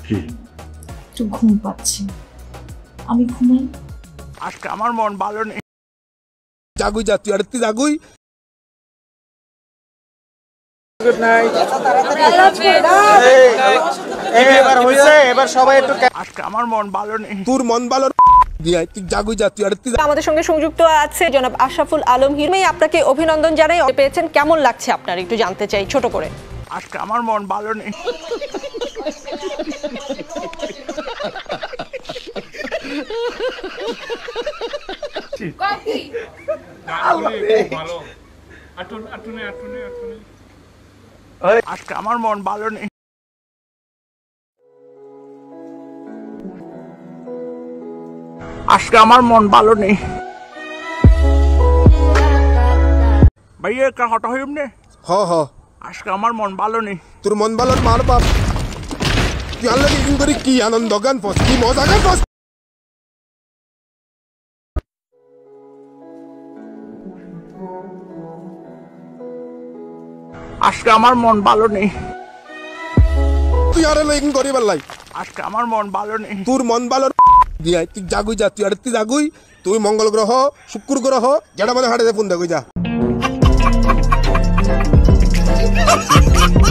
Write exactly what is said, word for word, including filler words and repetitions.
কি একটু ঘুম পাচ্ছে, আমি ঘুমাই। আজকে আমার মন ভালো নেই। জাগুই যা, তুই আর তুই জাগুই। Good night. এবার হইছে, এবার সবাই একটু। আজকে আমার মন ভালো নেই। তোর মন ভালো দিয়া তুই জাগুই যা, তুই আর তুই। আমাদের সঙ্গে সংযুক্ত আছে জনাব আশরাফুল আলম হিরো। আপনাকে অভিনন্দন জানাই, পেয়েছেন, কেমন লাগছে আপনার একটু জানতে চাই ছোট করে। আজকে আমার মন ভালো নেই। আজকে আমার মন ভালো নেই। আজকে আমার মন ভালো নেই। ভাইয়া একটা হঠাৎ হইম নে। হ হ আজকে আমার মন ভালো নেই। তোর মন ভালো মার বাপ, তুই আল্লাহ ইন করি কি আনন্দ গান ফস, কি মজা গান ফস। আজকে আমার মন ভালো নেই। তুই আর ইন করি বললাই। আজকে আমার মন ভালো নেই। তোর মন ভালো দিয়া তুই জাগুই যা, তুই আর তুই জাগুই। তুই মঙ্গল গ্রহ, শুক্র গ্রহ, যেটা মানে হাড়ে ফোন দেখুই যা।